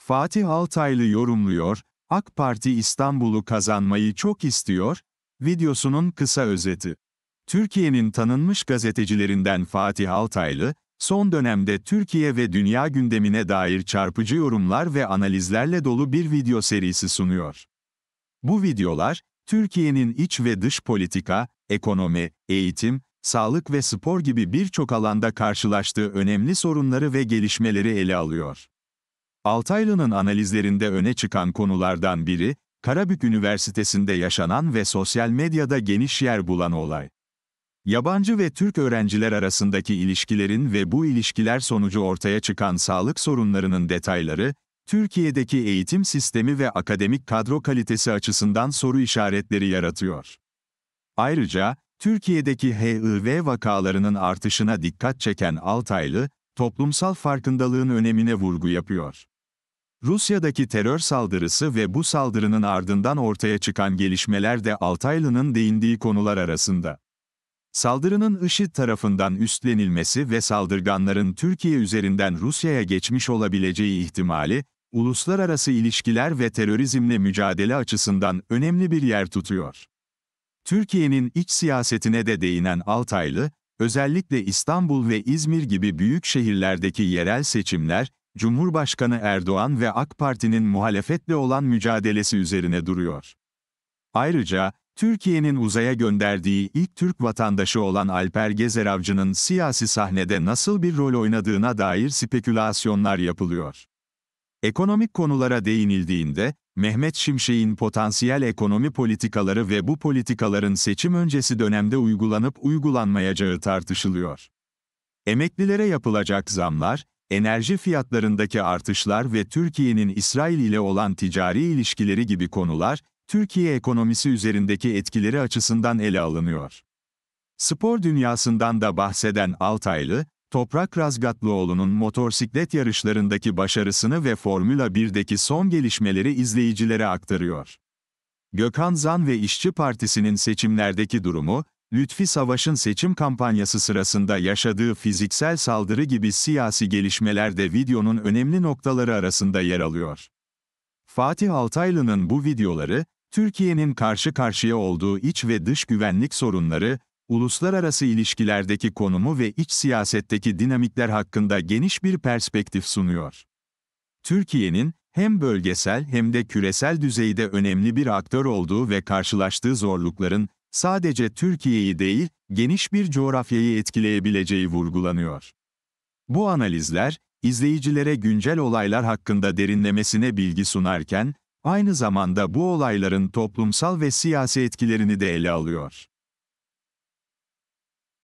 Fatih Altaylı yorumluyor, AK Parti İstanbul'u kazanmayı çok istiyor, videosunun kısa özeti. Türkiye'nin tanınmış gazetecilerinden Fatih Altaylı, son dönemde Türkiye ve dünya gündemine dair çarpıcı yorumlar ve analizlerle dolu bir video serisi sunuyor. Bu videolar, Türkiye'nin iç ve dış politika, ekonomi, eğitim, sağlık ve spor gibi birçok alanda karşılaştığı önemli sorunları ve gelişmeleri ele alıyor. Altaylı'nın analizlerinde öne çıkan konulardan biri, Karabük Üniversitesi'nde yaşanan ve sosyal medyada geniş yer bulan olay. Yabancı ve Türk öğrenciler arasındaki ilişkilerin ve bu ilişkiler sonucu ortaya çıkan sağlık sorunlarının detayları, Türkiye'deki eğitim sistemi ve akademik kadro kalitesi açısından soru işaretleri yaratıyor. Ayrıca, Türkiye'deki HIV vakalarının artışına dikkat çeken Altaylı, toplumsal farkındalığın önemine vurgu yapıyor. Rusya'daki terör saldırısı ve bu saldırının ardından ortaya çıkan gelişmeler de Altaylı'nın değindiği konular arasında. Saldırının IŞİD tarafından üstlenilmesi ve saldırganların Türkiye üzerinden Rusya'ya geçmiş olabileceği ihtimali, uluslararası ilişkiler ve terörizmle mücadele açısından önemli bir yer tutuyor. Türkiye'nin iç siyasetine de değinen Altaylı, özellikle İstanbul ve İzmir gibi büyük şehirlerdeki yerel seçimler, Cumhurbaşkanı Erdoğan ve AK Parti'nin muhalefetle olan mücadelesi üzerine duruyor. Ayrıca, Türkiye'nin uzaya gönderdiği ilk Türk vatandaşı olan Alper Gezer Avcı'nın siyasi sahnede nasıl bir rol oynadığına dair spekülasyonlar yapılıyor. Ekonomik konulara değinildiğinde, Mehmet Şimşek'in potansiyel ekonomi politikaları ve bu politikaların seçim öncesi dönemde uygulanıp uygulanmayacağı tartışılıyor. Emeklilere yapılacak zamlar, enerji fiyatlarındaki artışlar ve Türkiye'nin İsrail ile olan ticari ilişkileri gibi konular, Türkiye ekonomisi üzerindeki etkileri açısından ele alınıyor. Spor dünyasından da bahseden Altaylı, Toprak Razgatlıoğlu'nun motosiklet yarışlarındaki başarısını ve Formula 1'deki son gelişmeleri izleyicilere aktarıyor. Gökhan Zan ve İşçi Partisi'nin seçimlerdeki durumu, Lütfi Savaş'ın seçim kampanyası sırasında yaşadığı fiziksel saldırı gibi siyasi gelişmeler de videonun önemli noktaları arasında yer alıyor. Fatih Altaylı'nın bu videoları, Türkiye'nin karşı karşıya olduğu iç ve dış güvenlik sorunları, uluslararası ilişkilerdeki konumu ve iç siyasetteki dinamikler hakkında geniş bir perspektif sunuyor. Türkiye'nin, hem bölgesel hem de küresel düzeyde önemli bir aktör olduğu ve karşılaştığı zorlukların, sadece Türkiye'yi değil, geniş bir coğrafyayı etkileyebileceği vurgulanıyor. Bu analizler, izleyicilere güncel olaylar hakkında derinlemesine bilgi sunarken, aynı zamanda bu olayların toplumsal ve siyasi etkilerini de ele alıyor.